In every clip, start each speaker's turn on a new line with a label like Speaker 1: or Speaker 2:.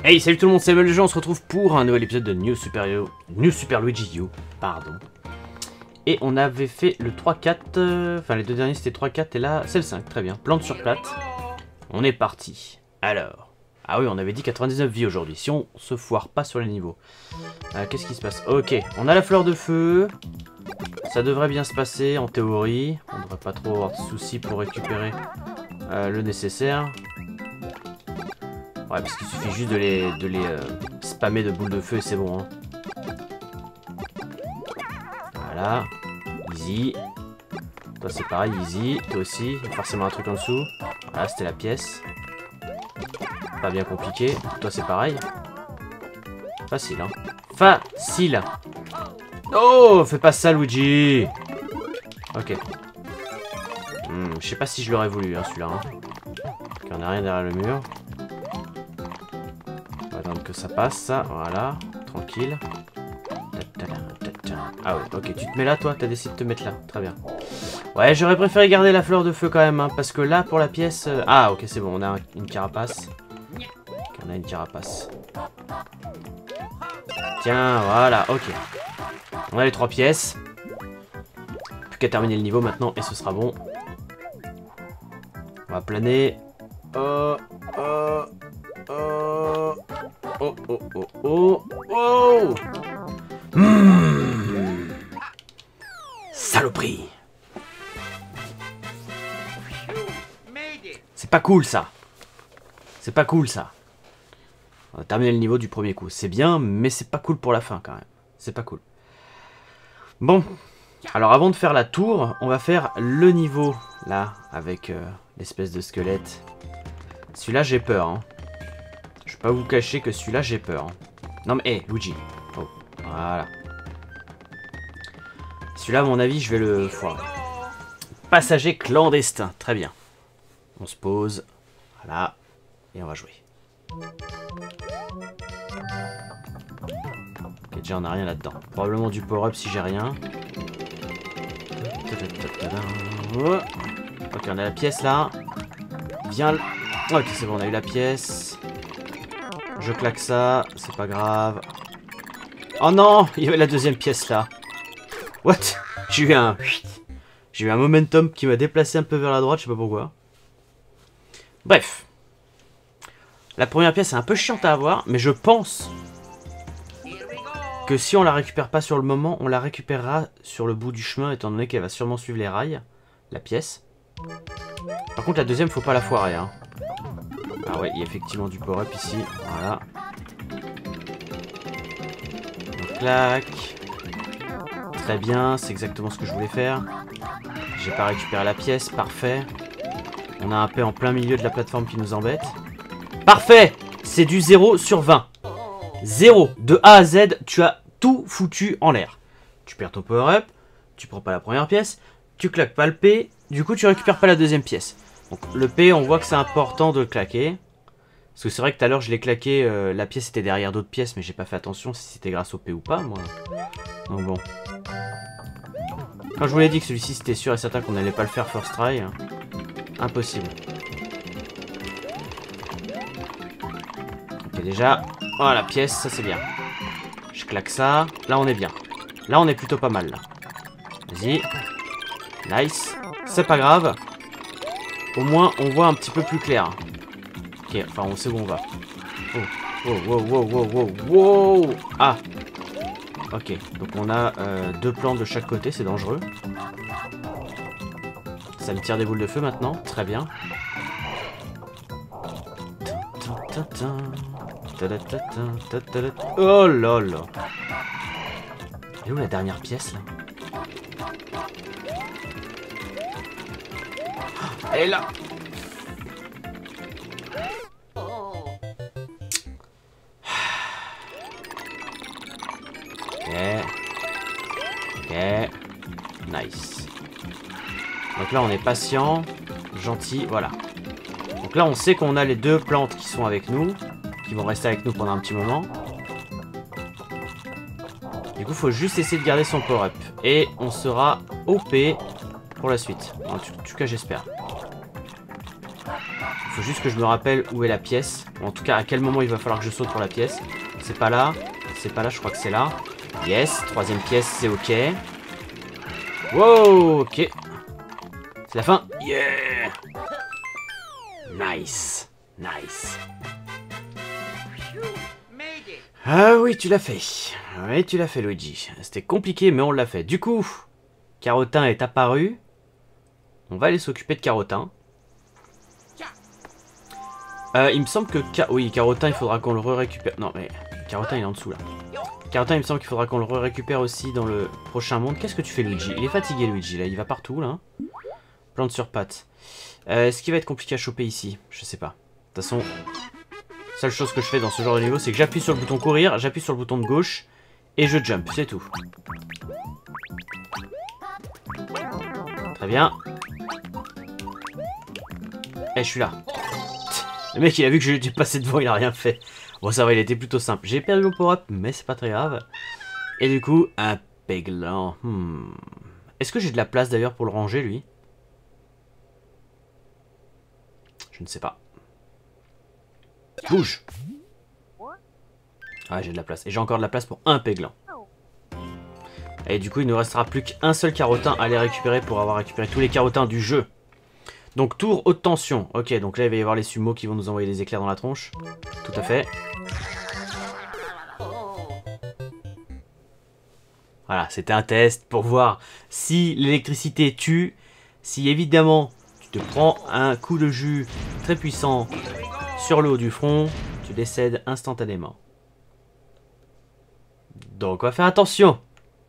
Speaker 1: Hey, salut tout le monde, c'est les gens, on se retrouve pour un nouvel épisode de New Super Luigi U, pardon. Et on avait fait le 3-4, enfin les deux derniers c'était 3-4 et là c'est le 5, très bien. Plante sur plate, on est parti. Alors, ah oui on avait dit 99 vies aujourd'hui, si on se foire pas sur les niveaux. Qu'est-ce qui se passe? Ok, on a la fleur de feu, ça devrait bien se passer en théorie. On devrait pas trop avoir de soucis pour récupérer le nécessaire. Ouais, parce qu'il suffit juste de les spammer de boules de feu et c'est bon. Hein. Voilà. Easy. Toi c'est pareil, easy. Toi aussi. Il y a forcément un truc en dessous. Voilà, c'était la pièce. Pas bien compliqué. Toi c'est pareil. Facile, hein. Facile. Oh, fais pas ça, Luigi. Ok. Je sais pas si je l'aurais voulu, hein, celui-là. Hein. On a rien derrière le mur. Que ça passe, ça, voilà, tranquille. Ah ouais, ok, tu te mets là, toi, t'as décidé de te mettre là, très bien. Ouais, j'aurais préféré garder la fleur de feu quand même, hein, parce que là, pour la pièce... Ah, ok, c'est bon, on a une carapace. Okay, on a une carapace. Tiens, voilà, ok. On a les 3 pièces. Plus qu'à terminer le niveau maintenant, et ce sera bon. On va planer. Oh, oh, oh, oh, oh. Saloperie. C'est pas cool ça. C'est pas cool ça. On a terminé le niveau du premier coup. C'est bien, mais c'est pas cool pour la fin quand même. C'est pas cool. Bon. Alors avant de faire la tour, on va faire le niveau là, avec l'espèce de squelette. Celui-là j'ai peur, hein. Je vais pas vous cacher que celui-là j'ai peur. Hein. Non mais hé, Luigi. Oh, voilà. Celui-là à mon avis je vais le foirer. Passager clandestin, très bien. On se pose. Voilà. Et on va jouer. Ok, déjà on a rien là-dedans. Probablement du power-up si j'ai rien. Ok, on a la pièce là. Viens. Ok, c'est bon, on a eu la pièce. Je claque ça, c'est pas grave. Oh non, il y avait la deuxième pièce là. What? J'ai eu un momentum qui m'a déplacé un peu vers la droite, je sais pas pourquoi. Bref. La première pièce est un peu chiante à avoir, mais je pense que si on la récupère pas sur le moment, on la récupérera sur le bout du chemin, étant donné qu'elle va sûrement suivre les rails, la pièce. Par contre, la deuxième, faut pas la foirer, hein. Ah ouais, il y a effectivement du power-up ici. Voilà. On claque. Très bien, c'est exactement ce que je voulais faire. J'ai pas récupéré la pièce, parfait. On a un P en plein milieu de la plateforme qui nous embête. Parfait! C'est du 0 sur 20. 0. De A à Z, tu as tout foutu en l'air. Tu perds ton power-up, tu prends pas la première pièce, tu claques pas le P, du coup tu récupères pas la deuxième pièce. Donc le P, on voit que c'est important de le claquer. Parce que c'est vrai que tout à l'heure je l'ai claqué, la pièce était derrière d'autres pièces, mais j'ai pas fait attention si c'était grâce au P ou pas, moi. Donc bon. Quand je vous l'ai dit que celui-ci c'était sûr et certain qu'on n'allait pas le faire first try, hein, impossible. Ok déjà, oh la pièce, ça c'est bien. Je claque ça, là on est bien. Là on est plutôt pas mal là. Vas-y. Nice. C'est pas grave. Au moins, on voit un petit peu plus clair. Ok, enfin, on sait où on va. Oh, oh, wow, wow, wow, wow, wow. Ah. Ok, donc on a 2 plantes de chaque côté, c'est dangereux. Ça me tire des boules de feu maintenant, très bien. Oh là là. Et où la dernière pièce là? Elle est là. Ok. Ok. Nice. Donc là on est patient. Gentil. Voilà. Donc là on sait qu'on a les 2 plantes qui sont avec nous. Qui vont rester avec nous pendant un petit moment. Du coup faut juste essayer de garder son power-up. Et on sera OP pour la suite. En tout cas j'espère. Faut juste que je me rappelle où est la pièce. Ou en tout cas, à quel moment il va falloir que je saute pour la pièce. C'est pas là. C'est pas là, je crois que c'est là. Yes, troisième pièce, c'est ok. Wow, ok. C'est la fin. Yeah. Nice. Nice. Ah oui, tu l'as fait. Oui, tu l'as fait, Luigi. C'était compliqué, mais on l'a fait. Du coup, Carotin est apparu. On va aller s'occuper de Carotin. Il me semble que... Oui, Carotin, il faudra qu'on le récupère. Non, mais Carotin, il est en dessous, là. Carotin, il me semble qu'il faudra qu'on le récupère aussi dans le prochain monde. Qu'est-ce que tu fais, Luigi? Il est fatigué, Luigi, là. Il va partout, là. Plante sur pattes. Est-ce qu'il va être compliqué à choper ici? Je sais pas. De toute façon... Seule chose que je fais dans ce genre de niveau, c'est que j'appuie sur le bouton courir, j'appuie sur le bouton de gauche, et je jump, c'est tout. Très bien. Eh, je suis là. Le mec, il a vu que j'étais passé devant, il a rien fait. Bon, ça va, il était plutôt simple. J'ai perdu mon power-up, mais c'est pas très grave. Et du coup, un péglant. Est-ce que j'ai de la place d'ailleurs pour le ranger, lui? Je ne sais pas. Bouge. Ah, j'ai de la place. Et j'ai encore de la place pour un péglant. Et du coup, il ne restera plus qu'un seul carotin à aller récupérer pour avoir récupéré tous les carotins du jeu. Donc, tour haute tension. Ok, donc là, il va y avoir les sumos qui vont nous envoyer des éclairs dans la tronche. Tout à fait. Voilà, c'était un test pour voir si l'électricité tue. Si, évidemment, tu te prends un coup de jus très puissant sur le haut du front, tu décèdes instantanément. Donc on va faire attention.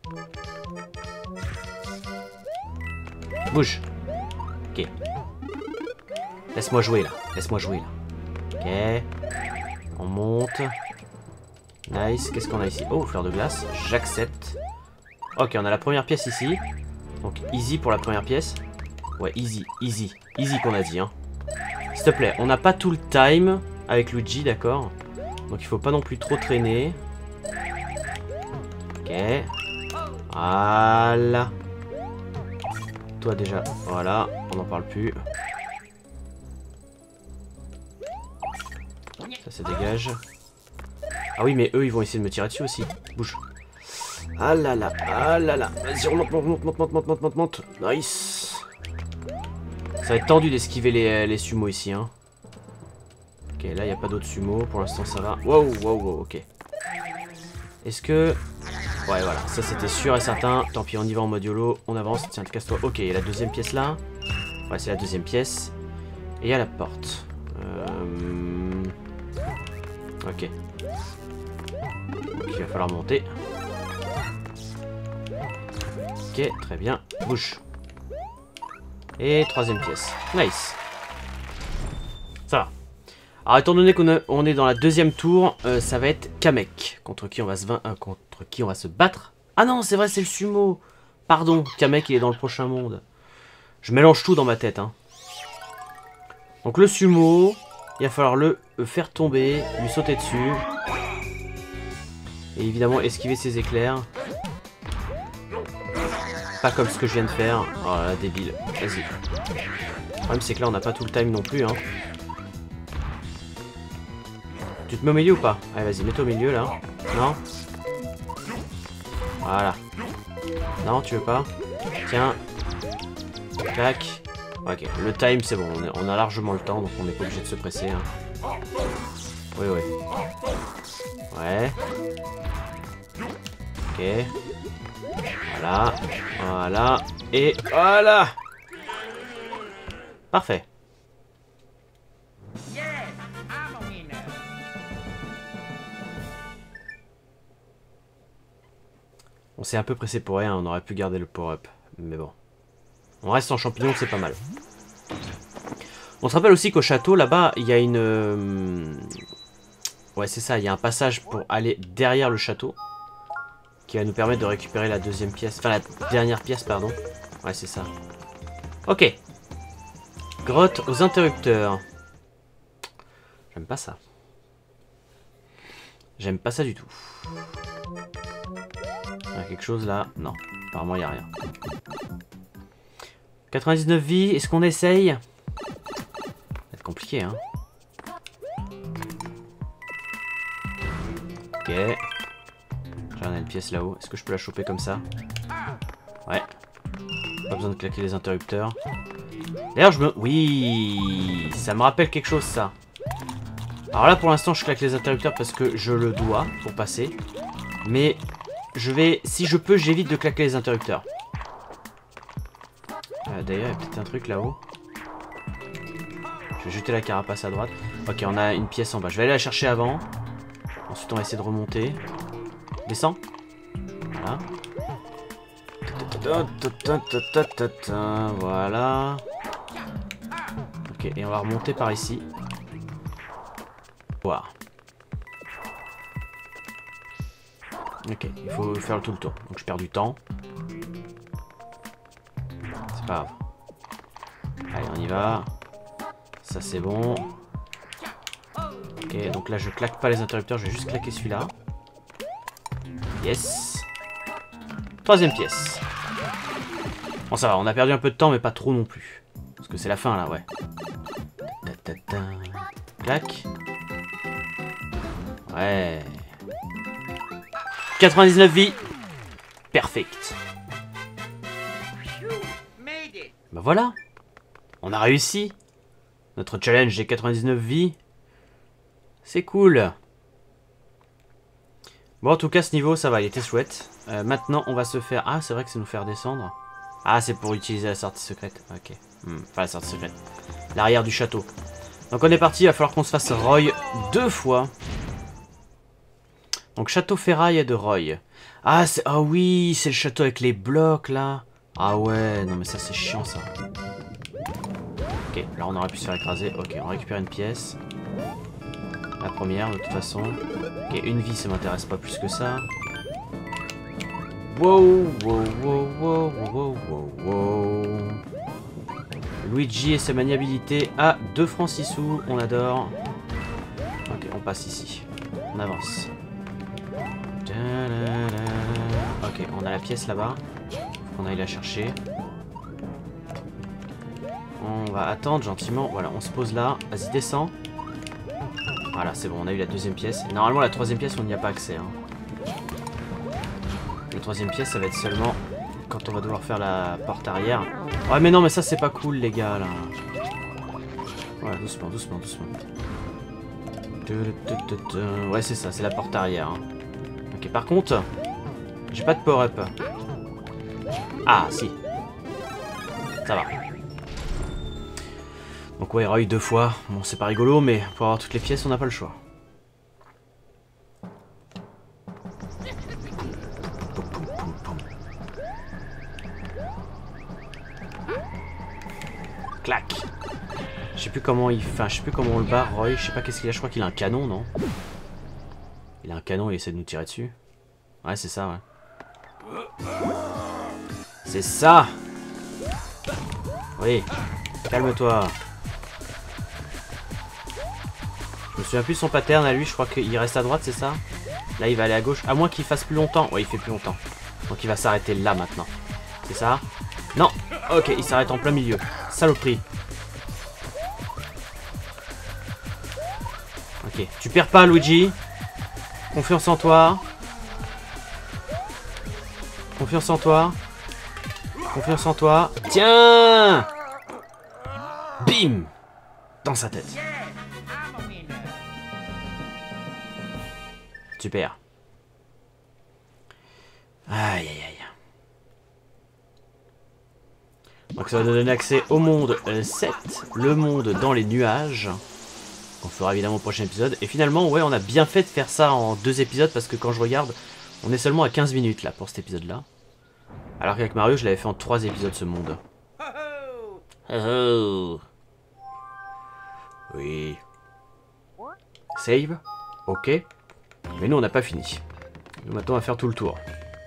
Speaker 1: Bouge. Ok. Laisse-moi jouer là. Laisse-moi jouer là. Ok. On monte. Nice. Qu'est-ce qu'on a ici? Oh, fleur de glace. J'accepte. Ok, on a la première pièce ici. Donc easy pour la première pièce. Ouais, easy, easy. Easy qu'on a dit, hein. S'il te plaît, on n'a pas tout le time avec Luigi, d'accord? Donc il faut pas non plus trop traîner. Ok. Voilà. Toi déjà, voilà, on n'en parle plus. Ça se dégage. Ah oui, mais eux, ils vont essayer de me tirer dessus aussi. Bouge. Ah là là, ah là là. Vas-y, remonte, monte, monte, monte, monte, monte, monte, monte. Nice. Ça va être tendu d'esquiver les sumos ici, hein. Ok, là, il n'y a pas d'autres sumos. Pour l'instant, ça va. Wow, wow, wow, ok. Est-ce que... Ouais, voilà. Ça, c'était sûr et certain. Tant pis, on y va en mode YOLO. On avance. Tiens, casse-toi. Ok, il y a la deuxième pièce là. Ouais, c'est la deuxième pièce. Et il y a la porte. Ok. Donc, il va falloir monter. Ok, très bien. Bouge. Et troisième pièce. Nice. Ça va. Alors, étant donné qu'on est dans la deuxième tour, ça va être Kamek. Contre qui on va se battre. Ah non, c'est vrai, c'est le sumo. Pardon, Kamek, il est dans le prochain monde. Je mélange tout dans ma tête, hein. Donc, le sumo, il va falloir le faire tomber, lui sauter dessus. Et évidemment, esquiver ses éclairs. Pas comme ce que je viens de faire. Oh là là, débile. Vas-y. Le problème, c'est que là, on n'a pas tout le time non plus, hein. Tu te mets au milieu ou pas? Allez, vas-y, mets-toi au milieu, là. Non? Voilà. Non, tu veux pas? Tiens. Clac. Ok, le time, c'est bon. On a largement le temps, donc on n'est pas obligé de se presser, hein. Oui, oui. Ouais. Ok. Voilà. Voilà. Et voilà. Parfait. On s'est un peu pressé pour rien, on aurait pu garder le power-up. Mais bon. On reste en champignon, c'est pas mal. On se rappelle aussi qu'au château, là-bas, il y a une... Ouais, c'est ça, il y a un passage pour aller derrière le château. Qui va nous permettre de récupérer la deuxième pièce. Enfin, la dernière pièce, pardon. Ouais, c'est ça. Ok. Grotte aux interrupteurs. J'aime pas ça. J'aime pas ça du tout. Il y a quelque chose là? Non. Apparemment, il n'y a rien. 99 vies. Est-ce qu'on essaye? Ça va être compliqué, hein. Ok. J'ai une pièce là-haut. Est-ce que je peux la choper comme ça? Ouais. Pas besoin de claquer les interrupteurs. D'ailleurs, je me... Oui, ça me rappelle quelque chose, ça. Alors là, pour l'instant, je claque les interrupteurs parce que je le dois pour passer. Mais je vais... Si je peux, j'évite de claquer les interrupteurs. D'ailleurs, il y a peut-être un truc là-haut. Je vais jeter la carapace à droite. Ok, on a une pièce en bas. Je vais aller la chercher avant. Ensuite, on va essayer de remonter. Descends. Voilà. Voilà. Ok, et on va remonter par ici. Voilà. Ok, il faut faire tout le tour. Donc je perds du temps. C'est pas grave. Allez, on y va. Ça c'est bon. Ok, donc là je claque pas les interrupteurs, je vais juste claquer celui-là. Yes. Troisième pièce. Bon ça va, on a perdu un peu de temps mais pas trop non plus. Parce que c'est la fin là, ouais. Clac. Ouais. 99 vies. Perfect. Bah voilà. On a réussi. Notre challenge des 99 vies. C'est cool. Bon, en tout cas, ce niveau, ça va, il était chouette. Maintenant, on va se faire... Ah, c'est vrai que c'est nous faire descendre. Ah, c'est pour utiliser la sortie secrète. Ok. Pas la sortie secrète. L'arrière du château. Donc, on est parti. Il va falloir qu'on se fasse Roy 2 fois. Donc, château ferraille de Roy. Ah, ah oui, c'est le château avec les blocs, là. Ah ouais, non, mais ça, c'est chiant, ça. Ok, là, on aurait pu se faire écraser. Ok, on récupère une pièce. La première, de toute façon. Ok, une vie, ça m'intéresse pas plus que ça. Wow, wow, wow, wow, wow, wow, wow. Luigi et sa maniabilité à 2 francs 6 sous, on adore. Ok, on passe ici. On avance. Ok, on a la pièce là-bas. Faut qu'on aille la chercher. On va attendre gentiment. Voilà, on se pose là. Vas-y, descends. Voilà, c'est bon, on a eu la deuxième pièce. Et normalement, la troisième pièce, on n'y a pas accès. Hein. La troisième pièce, ça va être seulement quand on va devoir faire la porte arrière. Ouais, mais non, mais ça, c'est pas cool, les gars, là. Ouais, doucement, doucement, doucement. Ouais, c'est ça, c'est la porte arrière. Hein. Ok, par contre, j'ai pas de power-up. Ah, si. Ça va. Donc ouais, Roy 2 fois. Bon, c'est pas rigolo, mais pour avoir toutes les pièces, on n'a pas le choix. Clac. Je sais plus comment il... Enfin, je sais plus comment on le bat, Roy. Je sais pas qu'est-ce qu'il a. Je crois qu'il a un canon, non? Il a un canon, il essaie de nous tirer dessus. Ouais, c'est ça, ouais. C'est ça! Oui. Calme-toi. Je me souviens plus de son pattern à lui, je crois qu'il reste à droite, c'est ça? Là, il va aller à gauche. À moins qu'il fasse plus longtemps. Ouais, il fait plus longtemps. Donc il va s'arrêter là maintenant. C'est ça? Non! Ok, il s'arrête en plein milieu. Saloperie. Ok, tu perds pas, Luigi. Confiance en toi. Confiance en toi. Confiance en toi. Tiens! Bim! Dans sa tête. Super. Aïe aïe aïe. Donc ça va nous donner accès au monde 7, le monde dans les nuages. On fera évidemment au prochain épisode. Et finalement, ouais, on a bien fait de faire ça en 2 épisodes parce que quand je regarde, on est seulement à 15 minutes là pour cet épisode-là. Alors qu'avec Mario, je l'avais fait en 3 épisodes ce monde. Oh. Oui. Save. Ok. Mais nous, on n'a pas fini. Nous, maintenant, on va faire tout le tour.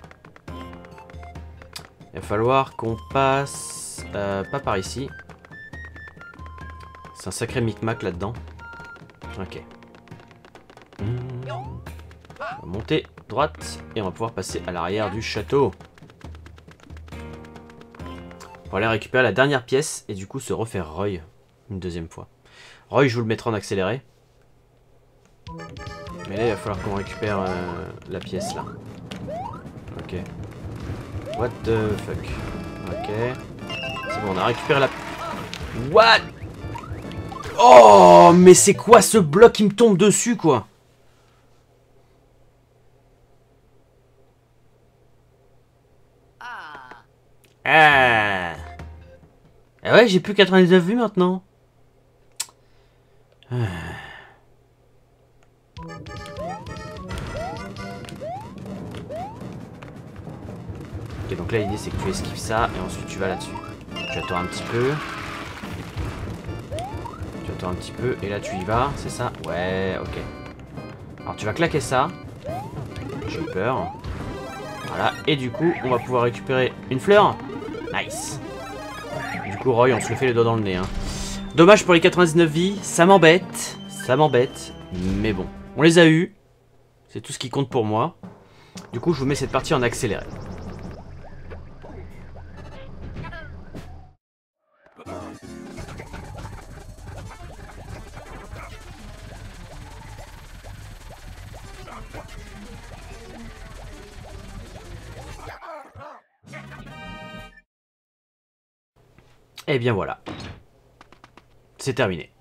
Speaker 1: Il va falloir qu'on passe... pas par ici. C'est un sacré micmac là-dedans. Ok. On va monter droite et on va pouvoir passer à l'arrière du château. Pour aller récupérer la dernière pièce et du coup se refaire Roy une deuxième fois. Roy, je vous le mettrai en accéléré. Mais là, il va falloir qu'on récupère la pièce, là. Ok. What the fuck. Ok. C'est bon, on a récupéré la... What? Oh, mais c'est quoi ce bloc qui me tombe dessus, quoi? Ah. Ah ouais, j'ai plus 99 vues maintenant. Ah. Ok, donc là l'idée c'est que tu esquives ça et ensuite tu vas là-dessus. Tu attends un petit peu. Tu attends un petit peu et là tu y vas, c'est ça? Ouais, ok. Alors tu vas claquer ça. J'ai peur. Voilà, et du coup on va pouvoir récupérer une fleur. Nice. Du coup Roy, on se le fait le doigt dans le nez. Hein. Dommage pour les 99 vies, ça m'embête. Ça m'embête, mais bon. On les a eu. C'est tout ce qui compte pour moi. Du coup je vous mets cette partie en accéléré. Et bien voilà. C'est terminé.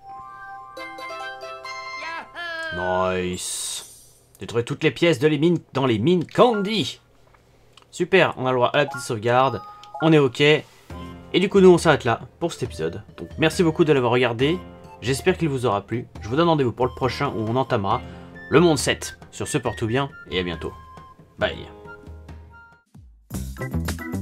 Speaker 1: Nice. Détruire toutes les pièces de les mines dans les mines Candy. Super, on a le droit à la petite sauvegarde. On est ok. Et du coup nous on s'arrête là pour cet épisode. Donc merci beaucoup de l'avoir regardé. J'espère qu'il vous aura plu. Je vous donne rendez-vous pour le prochain où on entamera le monde 7. Sur ce, porte-vous bien et à bientôt. Bye.